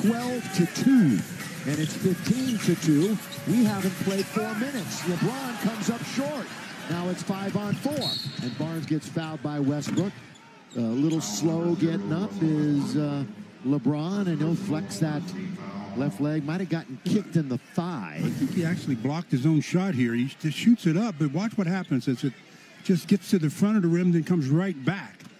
12-2. And it's 15-2. We haven't played 4 minutes. LeBron comes up short. Now it's 5-on-4. And Barnes gets fouled by Westbrook. A little slow getting up is LeBron, and he'll flex that left leg. Might have gotten kicked in the thigh. I think he actually blocked his own shot here. He just shoots it up, but watch what happens as it just gets to the front of the rim, then comes right back.